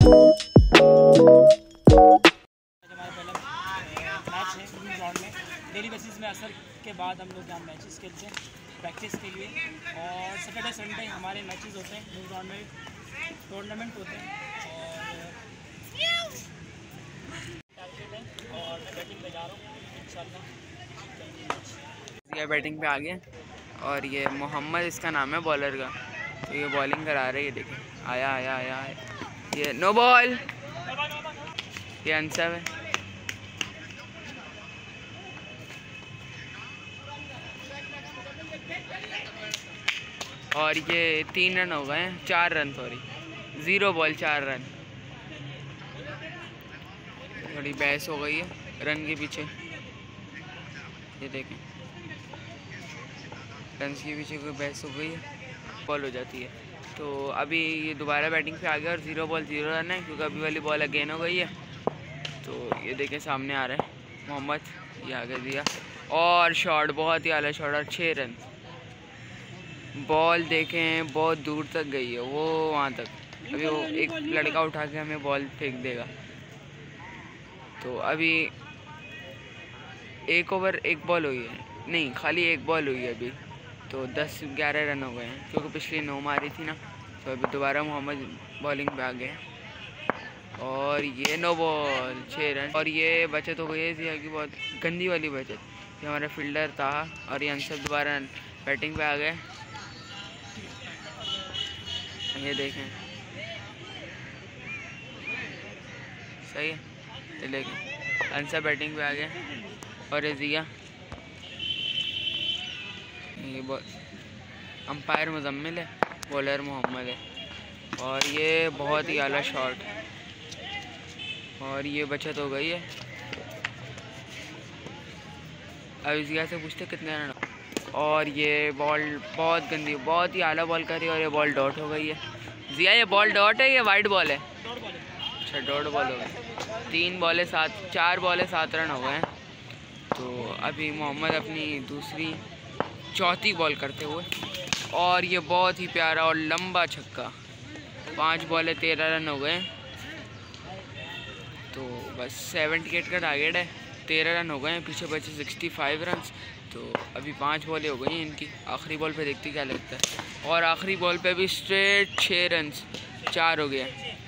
Match है ground में। Daily basis में असर के बाद हम लोग यहाँ मैचेस खेलते हैं प्रैक्टिस के लिए, और सैटरडे संडे हमारे मैचेस होते हैं न्यू ग्राउंड में, टूर्नामेंट होते हैं। और मैं बैटिंग पे जा रहा हूँ इंशाल्लाह। ये बैटिंग पे आ गए, और ये मोहम्मद इसका नाम है बॉलर का, तो ये बॉलिंग करा रहे हैं। ये देखें, आया आया आया, ये नो बॉल, ये अनसब है। और ये 3 रन हो गए हैं, 4 रन सॉरी, 0 बॉल 4 रन। थोड़ी बहस हो गई है रन के पीछे, ये देखें, रन के पीछे कोई बहस हो गई है, बॉल हो जाती है। तो अभी ये दोबारा बैटिंग पे आ गया और 0 बॉल 0 रन है, क्योंकि अभी वाली बॉल अगेन हो गई है। तो ये देखें सामने आ रहा है मोहम्मद, ये आगे दिया और शॉट, बहुत ही आला शॉट, और 6 रन। बॉल देखें बहुत दूर तक गई है, वो वहाँ तक। अभी वो एक लड़का उठा के हमें बॉल फेंक देगा। तो अभी 1 ओवर 1 बॉल हुई है, नहीं खाली 1 बॉल हुई है अभी। तो 10-11 रन हो गए हैं, क्योंकि पिछली 9 मारी थी ना। तो अभी दोबारा मोहम्मद बॉलिंग पे आ गए, और ये नो बॉल 6 रन। और ये बचत हो गई है जिया की, बहुत गंदी वाली बचत। ये हमारा फील्डर था, और ये अनसर दोबारा बैटिंग पे आ गए। ये देखें, सही है, ये देखें अनसर बैटिंग पे आ गए, और ये जिया, ये अंपायर मुजम्मिल है, बॉलर मोहम्मद है। और ये बहुत ही आला शॉट, और ये बचत हो गई है। अब जिया से पूछते कितने रन। और ये बॉल बहुत गंदी, बहुत ही आला बॉल करी, और ये बॉल डॉट हो गई है। जिया ये बॉल डॉट है या वाइड बॉल है? अच्छा, डॉट बॉल हो गई। 4 बॉले 7 रन हो गए हैं। तो अभी मोहम्मद अपनी चौथी बॉल करते हुए, और ये बहुत ही प्यारा और लंबा छक्का, 5 बॉले 13 रन हो गए। तो बस 78 का टारगेट है, 13 रन हो गए हैं, पीछे बचे 65 रन। तो अभी 5 बॉलें हो गई हैं इनकी, आखिरी बॉल पे देखते क्या लगता है। और आखिरी बॉल पे भी स्ट्रेट 6 रन, 4 हो गया,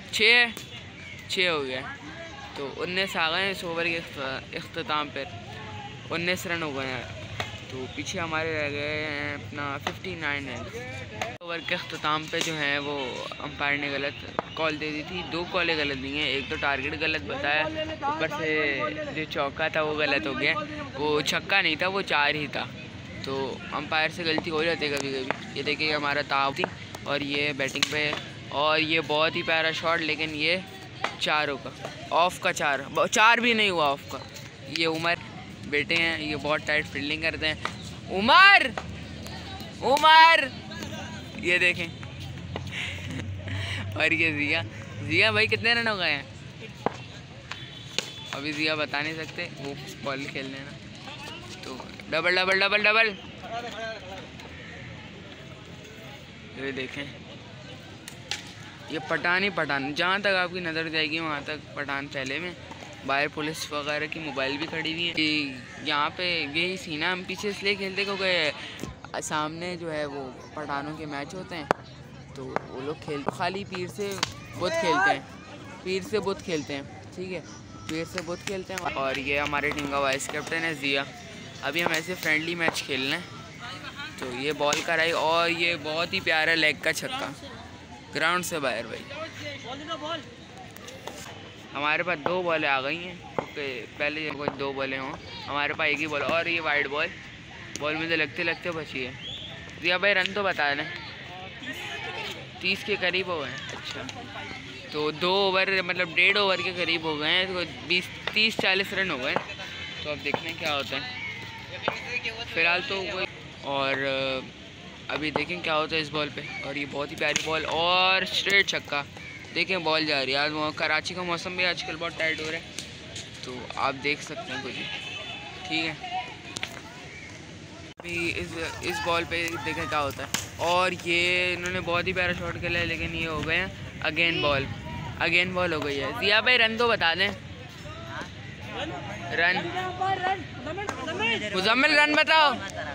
6 हो गया। तो 19 आ गए हैं इस ओवर के अख्ताम पर, 19 रन हो गए हैं। तो पीछे हमारे रह गए हैं अपना 59 रन। ओवर के अख्ताम पे जो है वो अंपायर ने गलत कॉल दे दी थी, 2 कॉलें गलत दी हैं। एक तो टारगेट गलत बताया, ऊपर से जो चौका था वो गलत हो गया, वो छक्का नहीं था, वो 4 ही था। तो अंपायर से गलती हो जाती है कभी कभी। ये देखिए हमारा ताव थी, और ये बैटिंग पे, और ये बहुत ही प्यारा शॉट, लेकिन ये 4 होगा, ऑफ का 4 भी नहीं हुआ ऑफ का। ये उमर बेटे हैं, ये बहुत टाइट फील्डिंग करते हैं। उमर ये देखें। और ये जिया भाई कितने रन हो गए हैं? अभी जिया बता नहीं सकते, वो बॉल खेलने ना। तो डबल डबल डबल डबल, ये देखें, ये पठान, जहाँ तक आपकी नज़र जाएगी वहाँ तक पठान पहले में। बाहर पुलिस वगैरह की मोबाइल भी खड़ी हुई है कि यहाँ पे यही सीना हम पीछे इसलिए खेलते क्योंकि सामने जो है वो पठानों के मैच होते हैं। तो वो लोग खाली पीर से बुत खेलते हैं, ठीक है, पीर से बुत खेलते हैं। और ये हमारी टीम का वाइस कैप्टन है जिया। अभी हम ऐसे फ्रेंडली मैच खेल रहे हैं। तो ये बॉल कराई, और ये बहुत ही प्यारा लेग का छक्का, ग्राउंड से बाहर भाई। हमारे पास 2 बॉलें आ गई हैं, क्योंकि पहले कोई 2 बॉलें हों, हमारे पास 1 ही बॉल। और ये वाइड बॉल में तो लगते बची है। जिया भाई रन तो बता दें, 30 के करीब हो गए हैं। अच्छा, तो 2 ओवर मतलब 1.5 ओवर के करीब हो गए हैं, तो 30-40 रन हो गए। तो अब देखते हैं क्या होता है फ़िलहाल तो कोई। और अभी देखें क्या होता है इस बॉल पे। और ये बहुत ही प्यारी बॉल, और स्ट्रेट छक्का। देखें बॉल जा रही है। आज कराची का मौसम भी आजकल बहुत टाइट हो रहा है, तो आप देख सकते हैं कुछ, ठीक है। अभी इस बॉल पे देखें क्या होता है। और ये इन्होंने बहुत ही प्यारा शॉट खेला है, लेकिन ये हो गए हैं अगेन बॉल। अगेन बॉल हो गई है। जिया भाई रन तो बता दें। रन मुजम्मिल रन बताओ।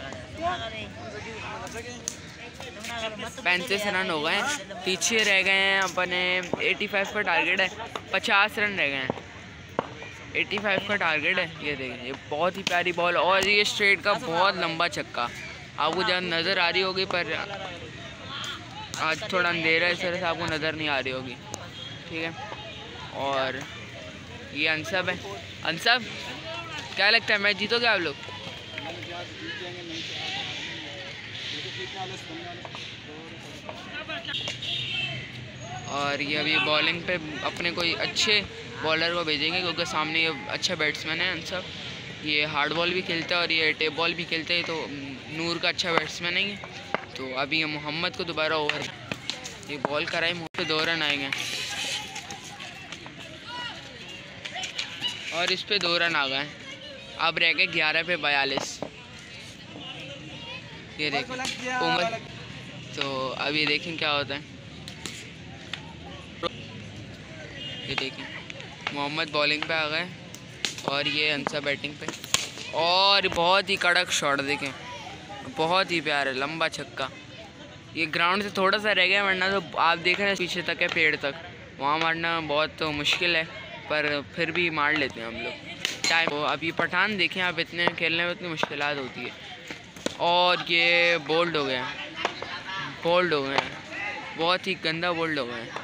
35 रन हो गए हैं। पीछे रह गए हैं अपने 85 का टारगेट है। 50 रन रह गए हैं। 85 का टारगेट है। ये देखें, ये बहुत ही प्यारी बॉल और ये स्ट्रेट का बहुत लंबा छक्का। आपको जहाँ नज़र आ रही होगी, पर आज थोड़ा अंधेरा है, इस तरह से आपको नज़र नहीं आ रही होगी। ठीक है, और ये अनसब है। अनसब, क्या लगता है मैच जीतोगे आप लोग? और ये अभी बॉलिंग पे अपने कोई अच्छे बॉलर को भेजेंगे, क्योंकि सामने ये अच्छा बैट्समैन है अनसब। ये हार्ड बॉल भी खेलता है और ये टेप बॉल भी खेलता है, तो नूर का अच्छा बैट्समैन है। तो अभी ये मोहम्मद को दोबारा ओवर ये बॉल कराई, मुँह पे 2 रन आएंगे और इस पे 2 रन आ गए। अब रह गए 11 पे 42। ये देखें उमर, तो अब ये देखें क्या होता है। ये देखें मोहम्मद बॉलिंग पे आ गए और ये अंसा बैटिंग पे, और बहुत ही कड़क शॉट देखें, बहुत ही प्यारा लंबा छक्का। ये ग्राउंड से थोड़ा सा रह गया, वरना तो आप देख रहे हैं पीछे तक है, पेड़ तक, वहाँ मारना बहुत तो मुश्किल है, पर फिर भी मार लेते हैं हम लोग टाइम। तो अभी पठान देखें आप, इतने खेलने में इतनी मुश्किलात होती है। और ये बोल्ड हो गए हैं, बोल्ड हो गए हैं, बहुत ही गंदा बोल्ड हो गए हैं।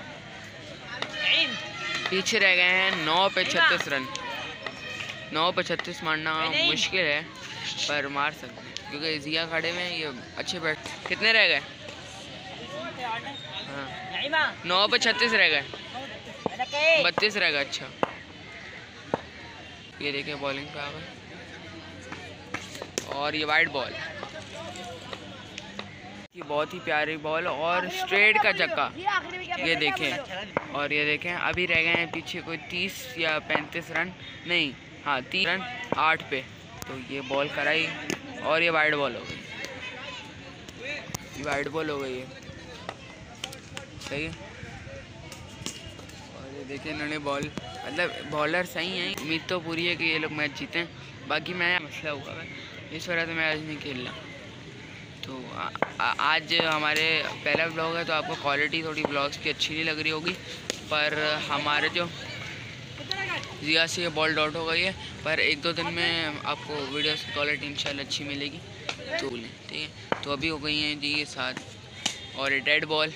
पीछे रह गए हैं 9 पे 36 रन। 9 पे 36 मारना मुश्किल है, पर मार सकते हैं क्योंकि जिया खड़े में ये अच्छे बैट। कितने रह गए? हाँ 9 पे 36 रह गए, 32 रह गए। अच्छा, ये देखिए बॉलिंग पे आ गए और ये वाइड बॉल, ये बहुत ही प्यारी बॉल और स्ट्रेट का छक्का। ये देखें, और ये देखें अभी रह गए हैं पीछे कोई 30 या 35 रन, नहीं हाँ 3 रन 8 पे। तो ये बॉल कराई और ये वाइड बॉल हो गई, ये वाइड बॉल हो गई है, सही है। और ये देखिए इन्होंने बॉल, मतलब बॉलर सही हैं, उम्मीद तो पूरी है कि ये लोग मैच जीतें। बाकी मैं मसला हुआ है, इस वजह से मैं आज नहीं खेल रहा। तो आज हमारे पहला ब्लॉग है, तो आपको क्वालिटी थोड़ी ब्लॉग्स की अच्छी नहीं लग रही होगी, पर हमारे जो जिया से ये बॉल डॉट हो गई है, पर 1-2 दिन में आपको वीडियोस की क्वालिटी इंशाल्लाह अच्छी मिलेगी। तो ठीक है, तो अभी हो गई हैं जी ये 7 और ये डेड बॉल।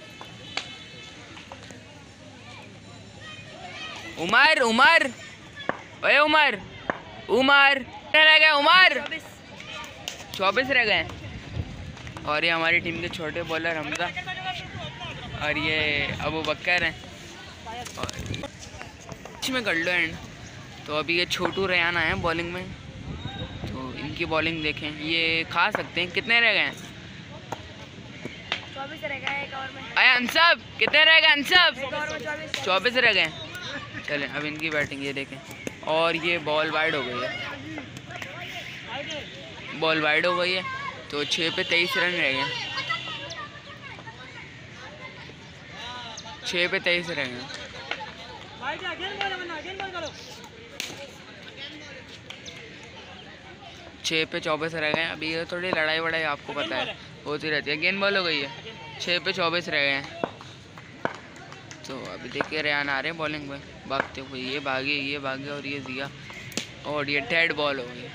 उमर उमर ओए उमर उमर रह गए, उमर 24 रह गए। और ये हमारी टीम के छोटे बॉलर हमजा और ये अबू बकर हैं, और में कर लो एंड। तो अभी ये छोटू रेहान आए हैं बॉलिंग में, तो इनकी बॉलिंग देखें, ये खा सकते हैं। कितने रह गए? 24 रह गए एक ओवर में। अरे अनसब कितने रह गए? अनसब 24 रह गए। चलें अब इनकी बैटिंग ये देखें, और ये बॉल वाइड हो गई है, बॉल वाइड हो गई है। तो 6 पे 23 रन रह गए, 6 पे 23 रह गए। 6 पे 24 रह गए। अभी ये थोड़ी लड़ाई वड़ाई आपको पता है होती रहती है। गेंद बॉल हो गई है, 6 पे 24 रह गए हैं। तो अभी देखिए रेहान आ रहे हैं बॉलिंग में भागते हुए, ये भागे और ये जिया, और ये डेड बॉल हो गई।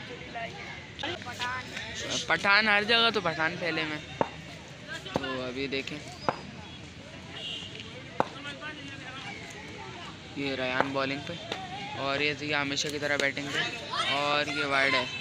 पठान हर जगह, तो पठान पहले में। तो अभी देखें ये रेहान बॉलिंग पे और ये जिया हमेशा की तरह बैटिंग पे, और ये वाइड है।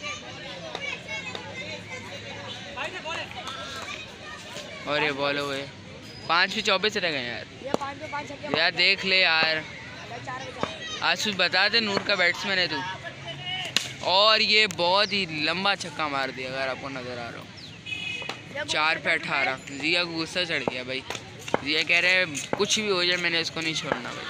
और ये बॉल हो गए। 5 पे 24 रह गए यार। यार देख ले यार, आज कुछ बता दे, नूर का बैट्समैन है तू। और ये बहुत ही लंबा छक्का मार दिया, अगर आपको नज़र आ रहा हो। 4 पे 18। जिया को गुस्सा चढ़ गया भाई, जिया कह रहे हैं कुछ भी हो जाए मैंने इसको नहीं छोड़ना भाई।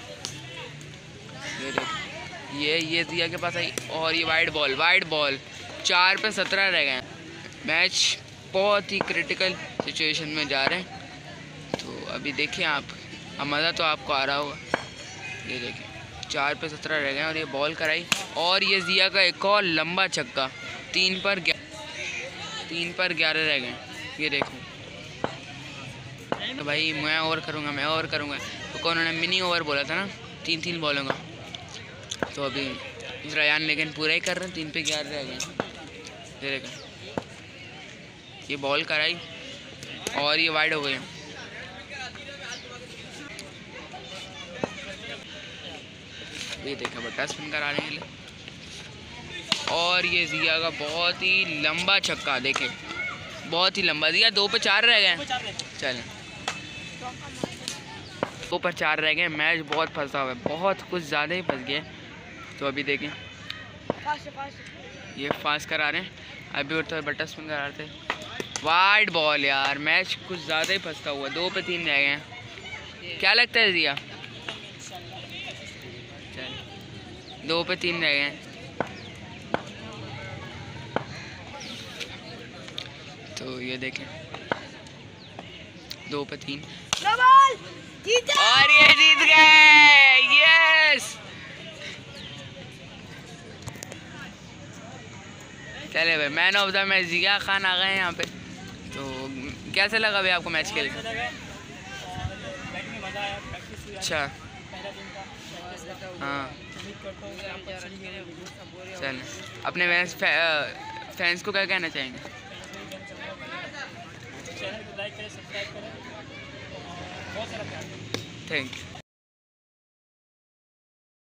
ये जिया के पास आई, और ये वाइड बॉल 4 पे 17 रह गए। मैच बहुत ही क्रिटिकल सिचुएशन में जा रहे हैं। तो अभी देखें आप, अब मज़ा तो आपको आ रहा होगा। ये देखिए 4 पे 17 रह गए और ये बॉल कराई और ये जिया का एक और लंबा छक्का। 3 पर 11 रह गए। ये देखो तो भाई मैं ओवर करूँगा तो उन्होंने मिनी ओवर बोला था ना 3 बॉलों का। तो अभी रयान लेकिन पूरा ही कर रहे हैं। 3 पे 11 रह गए। ये देखो ये बॉल कराई और ये वाइड हो गए। ये देखा बट्टा स्पिन कराने के लिए और ये जिया का बहुत ही लंबा छक्का। देखे बहुत ही लंबा। जिया 2 पे 4 रह गए। चलें 2 पर 4 रह गए। मैच बहुत फंसा हुआ है, बहुत कुछ ज़्यादा ही फंस गए। तो अभी देखें ये फास्ट करा रहे हैं। अभी उठते हुए बट्टा स्पिन करा रहे थे। वाइड बॉल यार। मैच कुछ ज़्यादा ही फंसता हुआ। 2 पे 3 रह गए। क्या लगता है जिया? 2 पे 3 रह गए। तो ये देखें 2 पे 3 और ये जीत गए। यस चले भाई man of the match Zia Khan आ गए यहाँ पे। तो कैसे लगा भाई आपको मैच खेल के? अच्छा हाँ चलें अपने फैंस को क्या कहना चाहेंगे? चैनल को लाइक करें, सब्सक्राइब करें। बहुत सारा प्यार। Thank you.